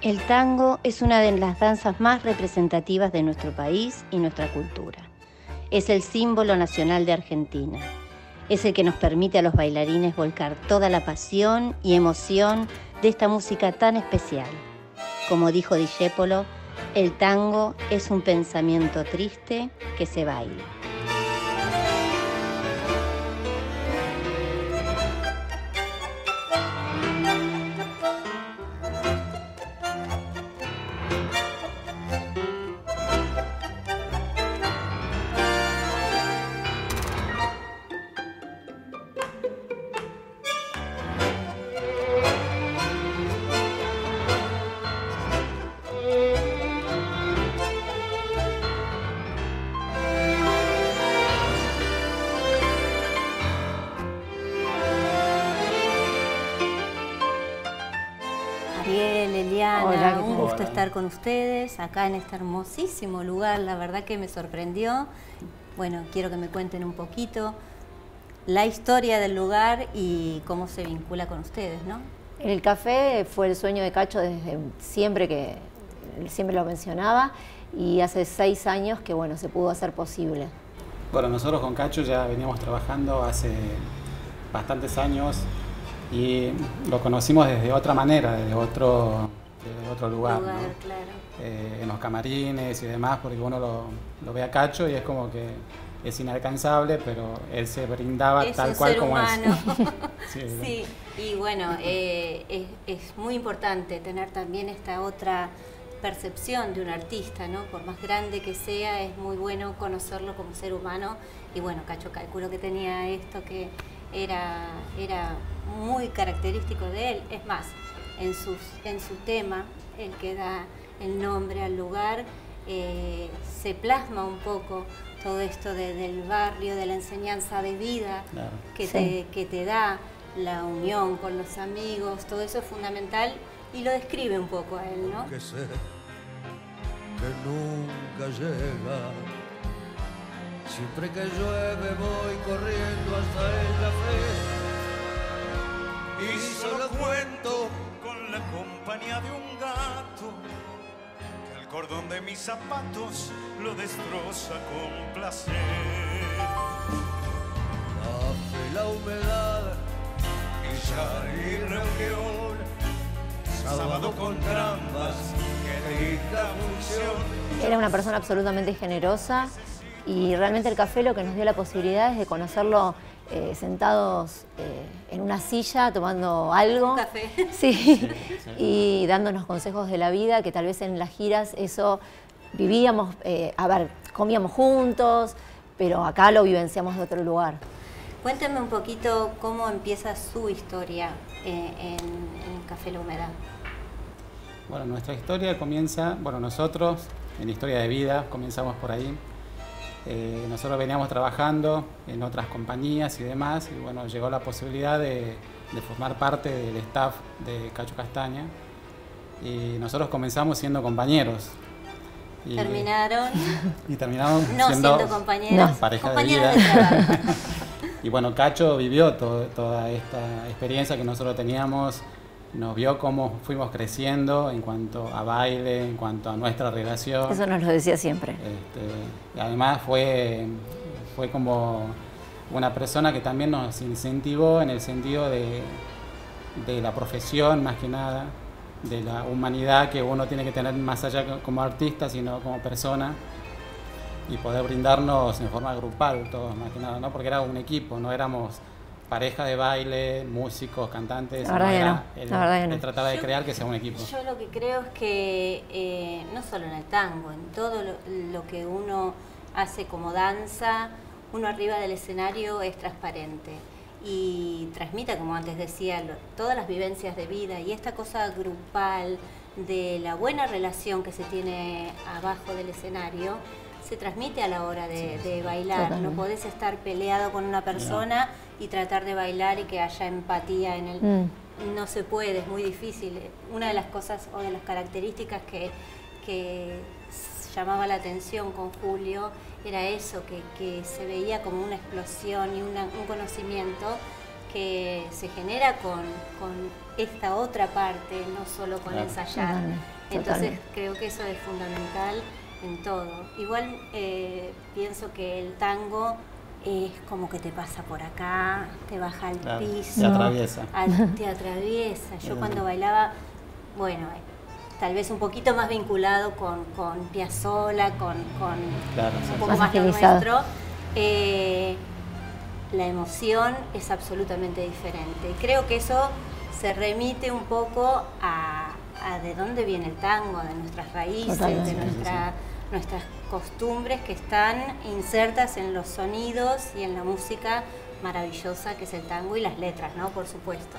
El tango es una de las danzas más representativas de nuestro país y nuestra cultura. Es el símbolo nacional de Argentina. Es el que nos permite a los bailarines volcar toda la pasión y emoción de esta música tan especial. Como dijo Discépolo, el tango es un pensamiento triste que se baila. Ariel, Eliana, Hola, un gusto Hola. estar con ustedes acá en este hermosísimo lugar. La verdad que me sorprendió. Bueno, quiero que me cuenten un poquito la historia del lugar y cómo se vincula con ustedes, ¿no? El café fue el sueño de Cacho desde siempre, que él siempre lo mencionaba, y hace 6 años que bueno, se pudo hacer posible. Bueno, nosotros con Cacho ya veníamos trabajando hace bastantes años y lo conocimos desde otra manera, desde otro lugar, ¿no? Claro. En los camarines y demás, porque uno lo ve a Cacho y es como que es inalcanzable, pero él se brindaba Es tal un cual ser como humano. es. Sí, Sí, y bueno, es muy importante tener también esta otra percepción de un artista, ¿no? Por más grande que sea, es muy bueno conocerlo como ser humano. Y bueno, Cacho calculo que tenía esto que era muy característico de él. Es más, en su tema, el que da el nombre al lugar, se plasma un poco todo esto del barrio, de la enseñanza de vida, claro, que te da la unión con los amigos. Todo eso es fundamental y lo describe un poco a él, ¿no? Que sé que nunca llega. Siempre que llueve voy corriendo hasta el café y solo cuento con la compañía de un gato que el cordón de mis zapatos lo destroza con placer. Café, la humedad y reunión, sábado con trampas que dicta función. Era una persona absolutamente generosa y realmente el café lo que nos dio la posibilidad es de conocerlo sentados en una silla tomando algo. Un café. Sí, y dándonos consejos de la vida, que tal vez en las giras eso vivíamos, comíamos juntos, pero acá lo vivenciamos de otro lugar. Cuéntenme un poquito cómo empieza su historia en Café La Humedad. Bueno, nuestra historia comienza, nosotros en Historia de Vida comenzamos por ahí. Nosotros veníamos trabajando en otras compañías y demás, y bueno, llegó la posibilidad de formar parte del staff de Cacho Castaña, y nosotros comenzamos siendo compañeros. Y ¿Terminaron? Y terminamos No siendo compañeros, pareja compañeros de vida. de trabajo. Y bueno, Cacho vivió toda esta experiencia que nosotros teníamos, nos vio cómo fuimos creciendo en cuanto a baile, en cuanto a nuestra relación. Eso nos lo decía siempre. Y además fue como una persona que también nos incentivó en el sentido de la profesión, más que nada, de la humanidad que uno tiene que tener más allá como artista, sino como persona, y poder brindarnos en forma grupal todos, más que nada, ¿no? Porque era un equipo, no éramos pareja de baile, músicos, cantantes. La verdad que no. Él trataba de crear que sea un equipo. Yo lo que creo es que no solo en el tango, en todo lo que uno hace como danza, uno arriba del escenario es transparente y transmite, como antes decía, todas las vivencias de vida, y esta cosa grupal de la buena relación que se tiene abajo del escenario se transmite a la hora de bailar. Totalmente. No podés estar peleado con una persona y tratar de bailar y que haya empatía en el... No se puede, es muy difícil. Una de las cosas o de las características que llamaba la atención con Julio era eso, que se veía como una explosión y un conocimiento que se genera con esta otra parte, no solo con ensayar. Entonces creo que eso es fundamental en todo. Igual pienso que el tango es como que te pasa por acá, te baja al piso. Te atraviesa. Te atraviesa. Yo cuando bailaba, bueno, tal vez un poquito más vinculado con Piazzolla, con un poco más lo nuestro, la emoción es absolutamente diferente. Y creo que eso se remite un poco a de dónde viene el tango, de nuestras raíces, de nuestras costumbres que están insertas en los sonidos y en la música maravillosa que es el tango y las letras, ¿no? Por supuesto.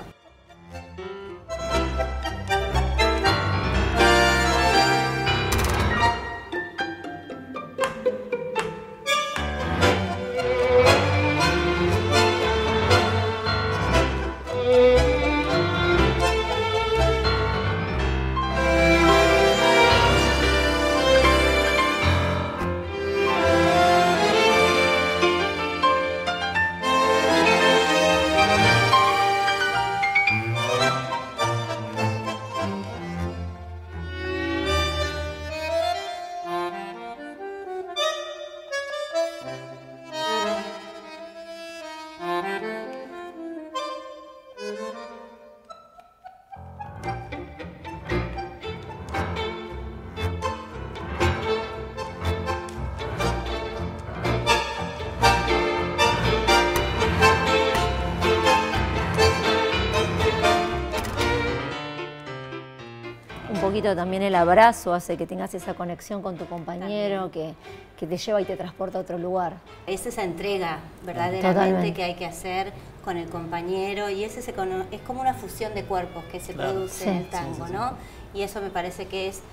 También el abrazo hace que tengas esa conexión con tu compañero que te lleva y te transporta a otro lugar. Es esa entrega verdaderamente que hay que hacer con el compañero y es como una fusión de cuerpos que se produce en el tango, ¿no? Y eso me parece que es,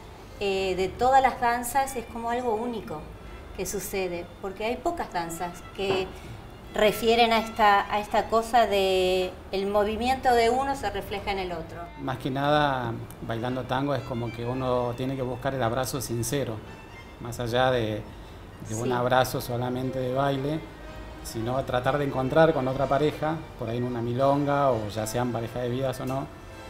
de todas las danzas, es como algo único que sucede, porque hay pocas danzas que refieren a esta cosa de el movimiento de uno se refleja en el otro. Más que nada, bailando tango es como que uno tiene que buscar el abrazo sincero, más allá de un abrazo solamente de baile, sino tratar de encontrar con otra pareja, por ahí en una milonga o ya sean pareja de vidas o no,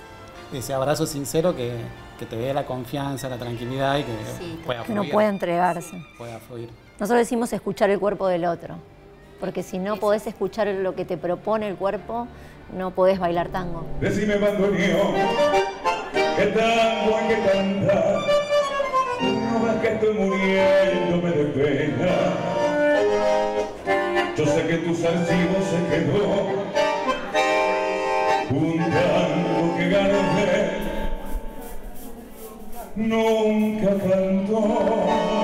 ese abrazo sincero que te dé la confianza, la tranquilidad y que pueda fluir. Que no pueda entregarse. Pueda fluir. Nosotros decimos escuchar el cuerpo del otro. Porque si no podés escuchar lo que te propone el cuerpo, no podés bailar tango. Decime, bandoneón, ¿qué tango hay que cantar? No ves que estoy muriéndome de pena. Yo sé que tu archivo se quedó un tango que gané. Nunca cantó.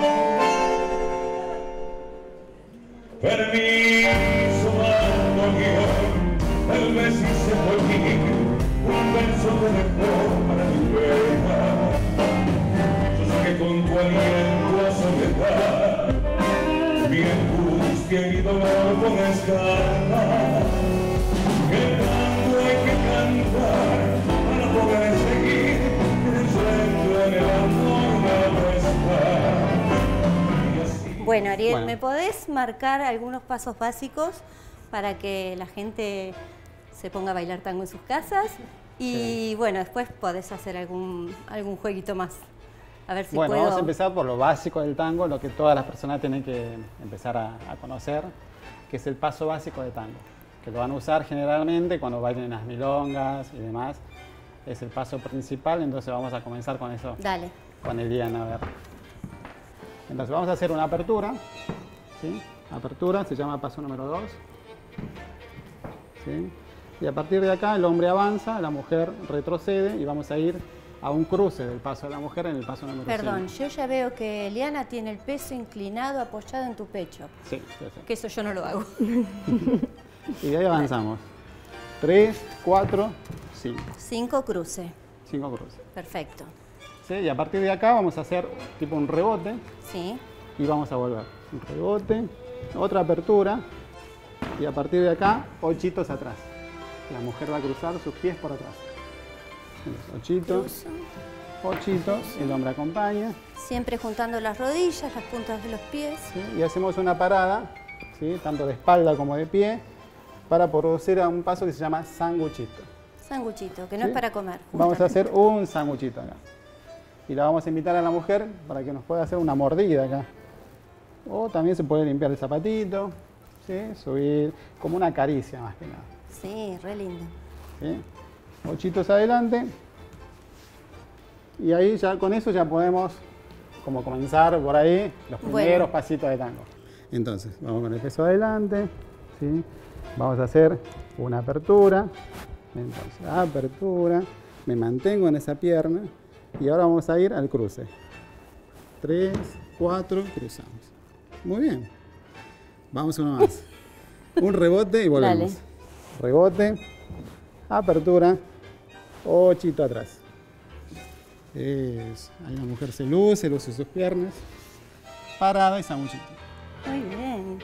Permiso, bandoneón, tal vez hice por mí un verso que dejó para mi pena. Yo sé que con tu aliento a soledad mi angustia y mi dolor con escala. Que tanto hay que cantar para poder seguir creyendo en el amor no está. Bueno, Ariel, ¿me podés marcar algunos pasos básicos para que la gente se ponga a bailar tango en sus casas? Y bueno, después podés hacer algún jueguito más. A ver si puedo. Vamos a empezar por lo básico del tango, lo que todas las personas tienen que empezar a conocer, que es el paso básico de tango, que lo van a usar generalmente cuando bailen en las milongas y demás. Es el paso principal, entonces vamos a comenzar con eso. Dale. Con Eliana, a ver. Entonces vamos a hacer una apertura, ¿sí? Apertura, se llama paso número 2. ¿Sí? Y a partir de acá el hombre avanza, la mujer retrocede y vamos a ir a un cruce del paso de la mujer en el paso número 5. Perdón, yo ya veo que Eliana tiene el peso inclinado, apoyado en tu pecho. Sí, sí, sí. Que eso yo no lo hago. Y de ahí avanzamos. 3, 4, 5. 5 cruces. 5 cruces. Perfecto. ¿Sí? Y a partir de acá vamos a hacer tipo un rebote. Sí. Y vamos a volver. Un rebote, otra apertura. Y a partir de acá, ochitos atrás. La mujer va a cruzar sus pies por atrás. Ochitos, ochitos, el hombre acompaña. Siempre juntando las rodillas, las puntas de los pies. ¿Sí? Y hacemos una parada, ¿sí? Tanto de espalda como de pie, para producir un paso que se llama sanguchito. Sanguchito, que no ¿Sí? es para comer. Vamos a hacer un sanguchito acá. y la vamos a invitar a la mujer para que nos pueda hacer una mordida acá. O también se puede limpiar el zapatito, ¿sí? Subir como una caricia más que nada. Sí, re lindo. ¿Sí? Ochitos adelante. Y ahí ya con eso ya podemos como comenzar por ahí los primeros pasitos de tango. Entonces, vamos con el peso adelante, ¿sí? Vamos a hacer una apertura. Entonces, apertura, me mantengo en esa pierna y ahora vamos a ir al cruce. 3, 4, cruzamos. Muy bien. Vamos uno más. Un rebote y volvemos. Dale. Rebote, apertura, ochito atrás. Eso. Ahí la mujer se luce sus piernas. Parada y sanguchito. Muy bien.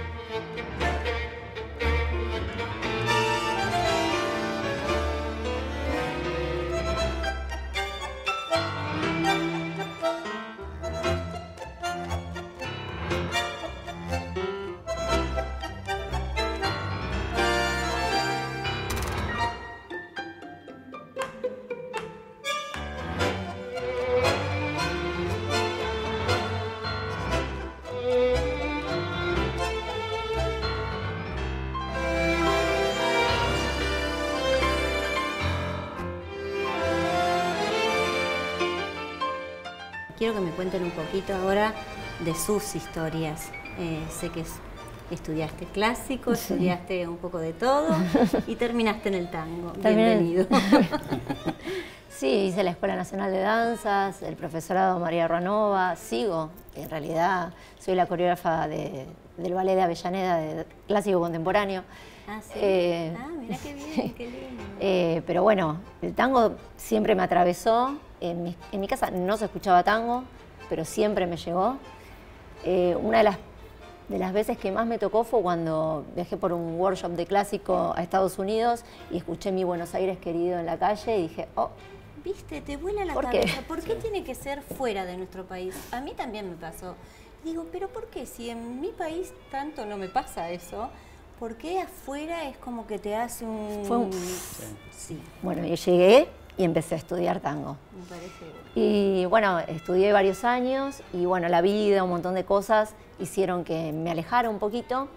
Quiero que me cuenten un poquito ahora de sus historias. Sé que estudiaste clásico, sí. Estudiaste un poco de todo y terminaste en el tango. Bienvenido. Sí, hice la Escuela Nacional de Danzas, el profesorado María Ruanova, sigo, en realidad soy la coreógrafa del ballet de Avellaneda, de clásico contemporáneo. Ah, sí. Mirá qué bien, qué lindo. Pero bueno, el tango siempre me atravesó. En mi casa no se escuchaba tango, pero siempre me llegó. Una de las veces que más me tocó fue cuando viajé por un workshop de clásico a Estados Unidos y escuché Mi Buenos Aires querido en la calle y dije, oh, viste, te vuela la cabeza. ¿Por qué tiene que ser fuera de nuestro país? A mí también me pasó. Digo, pero ¿por qué? Si en mi país tanto no me pasa eso, ¿por qué afuera es como que te hace un...? Fue un... Sí. Bueno, yo llegué y empecé a estudiar tango. Me parece bueno. Y bueno, estudié varios años y bueno, la vida, un montón de cosas hicieron que me alejara un poquito,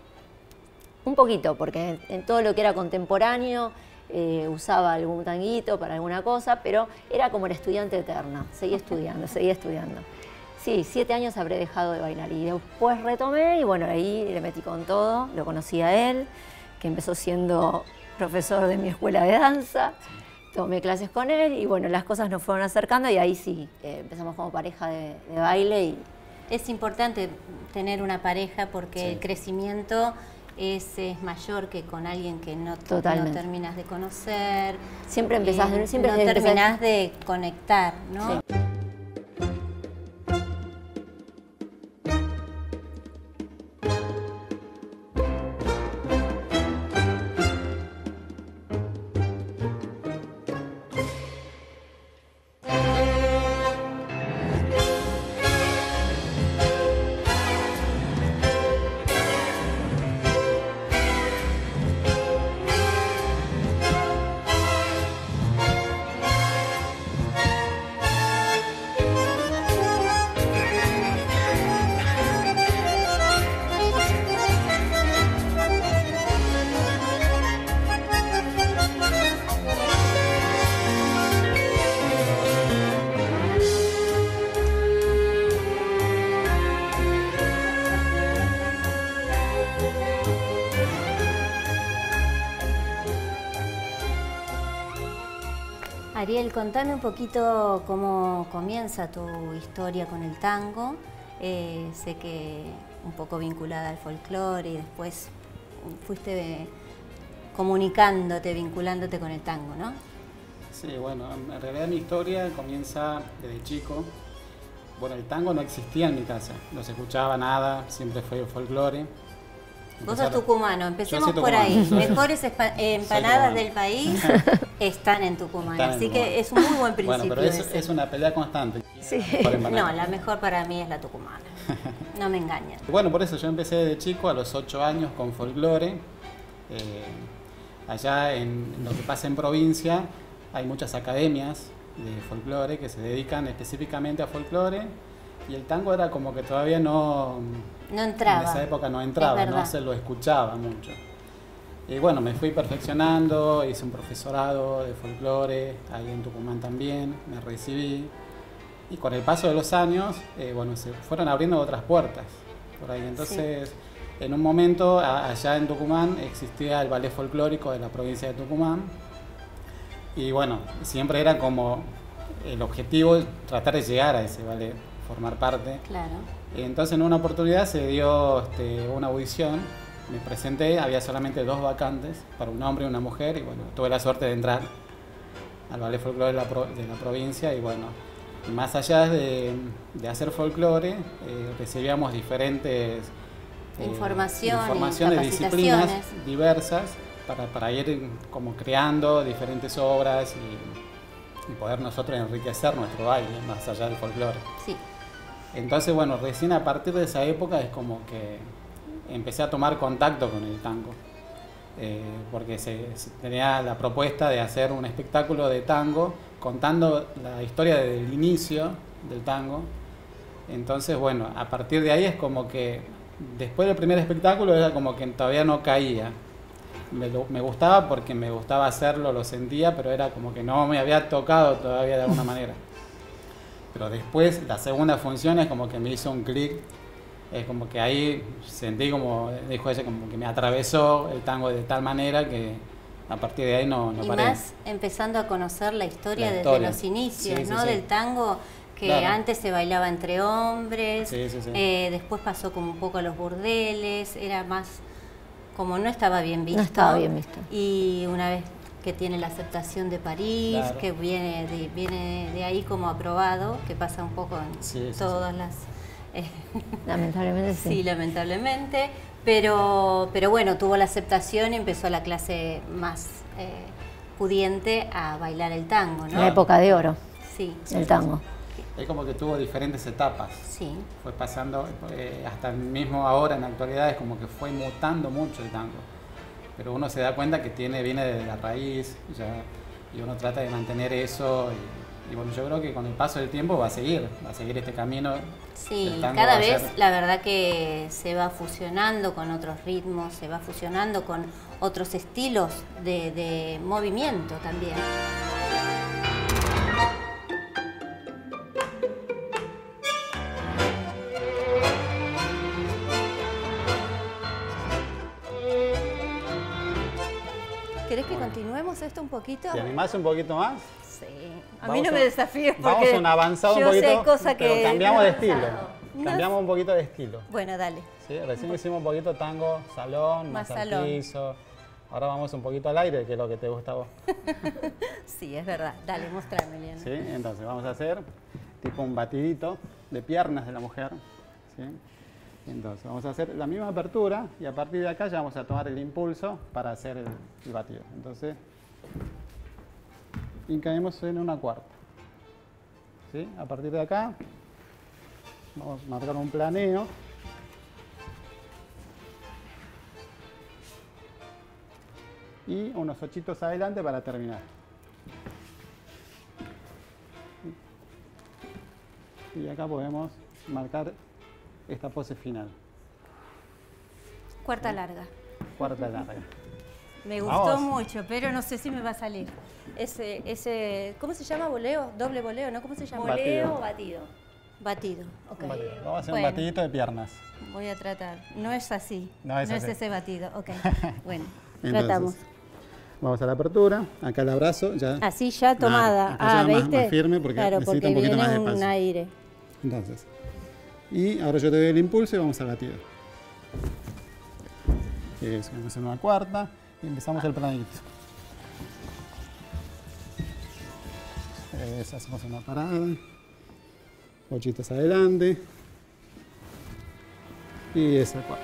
porque en todo lo que era contemporáneo usaba algún tanguito para alguna cosa, pero era como la estudiante eterna, seguía estudiando, seguía estudiando. Sí, 7 años habré dejado de bailar y después retomé y bueno, ahí le metí con todo, lo conocí a él, que empezó siendo profesor de mi escuela de danza. Tomé clases con él y bueno, las cosas nos fueron acercando y ahí sí, empezamos como pareja de baile. Y es importante tener una pareja porque sí. El crecimiento es mayor que con alguien que no terminas de conocer. Siempre empezás, siempre no terminás de conectar, ¿no? Sí. Ariel, contame un poquito cómo comienza tu historia con el tango. Sé que un poco vinculada al folclore y después fuiste comunicándote, vinculándote con el tango, ¿no? Sí, bueno, en realidad mi historia comienza desde chico. Bueno, el tango no existía en mi casa, no se escuchaba nada, siempre fue folclore. Vos sos tucumano, empecemos por ahí. Mejores empanadas del país están en Tucumán, así que es un muy buen principio. Bueno, pero es una pelea constante. Sí. No, la mejor para mí es la tucumana, no me engañan. Bueno, por eso yo empecé de chico, a los 8 años, con folclore. Allá en lo que pasa en provincia hay muchas academias de folclore que se dedican específicamente a folclore, y el tango era como que todavía no entraba. En esa época no entraba, no se lo escuchaba mucho. Y bueno, me fui perfeccionando, hice un profesorado de folclore, ahí en Tucumán también, me recibí. Y con el paso de los años, bueno, se fueron abriendo otras puertas por ahí. Entonces, en un momento, allá en Tucumán, existía el ballet folclórico de la provincia de Tucumán. Y bueno, siempre era como el objetivo tratar de llegar a ese ballet, formar parte. Claro. Entonces, en una oportunidad se dio una audición. Me presenté, había solamente 2 vacantes, para un hombre y una mujer, y bueno, tuve la suerte de entrar al ballet folclore de la provincia, y bueno, más allá de hacer folclore, recibíamos diferentes informaciones, disciplinas diversas, para ir como creando diferentes obras y poder nosotros enriquecer nuestro baile, más allá del folclore. Sí. Entonces, bueno, recién a partir de esa época es como que empecé a tomar contacto con el tango, porque se tenía la propuesta de hacer un espectáculo de tango contando la historia del inicio del tango. Entonces, bueno, a partir de ahí es como que después del primer espectáculo era como que todavía no caía. Me gustaba porque me gustaba hacerlo, lo sentía, pero era como que no me había tocado todavía de alguna manera. Pero después, la segunda función es como que me hizo un clic. Es como que ahí sentí, como dijo ella, como que me atravesó el tango de tal manera que a partir de ahí no paré. Y más empezando a conocer la historia desde los inicios, sí, ¿no? Sí. Del tango, que claro, antes se bailaba entre hombres, después pasó como un poco a los burdeles, era más, como no estaba bien visto. No estaba bien visto. Y una vez que tiene la aceptación de París, claro, que viene de ahí como aprobado, que pasa un poco en todas las... lamentablemente sí. Sí, lamentablemente, pero bueno, tuvo la aceptación y empezó la clase más pudiente a bailar el tango, ¿no? La época de oro, sí, el tango. Es como que tuvo diferentes etapas. Sí. Fue pasando, hasta el mismo ahora, en la actualidad, es como que fue mutando mucho el tango. Pero uno se da cuenta que viene de la raíz, y uno trata de mantener eso. Y bueno, yo creo que con el paso del tiempo va a seguir este camino. Sí, cada vez la verdad que se va fusionando con otros ritmos, se va fusionando con otros estilos de movimiento también. ¿Querés que continuemos esto un poquito? ¿Te animás un poquito más? Sí. A mí no me desafíes porque vamos un avanzado un poquito, sé cosa que pero cambiamos de estilo. Cambiamos un poquito de estilo. Bueno, dale. ¿Sí? Recién hicimos un poquito tango, salón, más al piso. Ahora vamos un poquito al aire, que es lo que te gusta a vos. Sí, es verdad. Dale, mostrame, Eliana. ¿Sí? Entonces vamos a hacer tipo un batidito de piernas de la mujer. ¿Sí? Entonces vamos a hacer la misma apertura y a partir de acá ya vamos a tomar el impulso para hacer el batido. Entonces, y caemos en una cuarta. ¿Sí? A partir de acá vamos a marcar un planeo. Y unos ochitos adelante para terminar. Y acá podemos marcar esta pose final. Cuarta larga. Cuarta larga. Me gustó mucho, pero no sé si me va a salir. ¿Cómo se llama? ¿Voleo? ¿Doble voleo? ¿No? ¿Cómo se llama? ¿Voleo o batido? Batido, ok. Batido. Vamos a hacer un batidito de piernas. Voy a tratar. No es así. No es ese batido, ok. Bueno, entonces, tratamos. Vamos a la apertura. Acá el abrazo ya. Así ya tomada. ¿Veiste? Más firme porque necesita un poquito más de espacio. Un aire. Entonces. Y ahora yo te doy el impulso y vamos al batido. Eso, vamos a hacer una cuarta y empezamos el planito. Eso, hacemos una parada. Ochitos adelante. Y esa cuarta.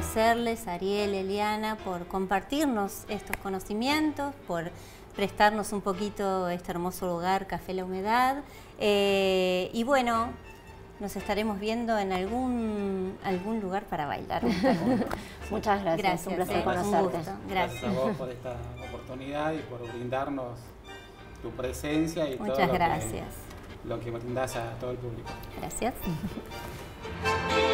agradecerles a Ariel, Eliana, por compartirnos estos conocimientos, por prestarnos un poquito este hermoso lugar, Café La Humedad. Y bueno, nos estaremos viendo en algún lugar para bailar. Muchas gracias, un placer conocerte. Un gusto. Gracias a vos por esta oportunidad y por brindarnos tu presencia y Muchas todo gracias. lo que brindás a todo el público. Gracias.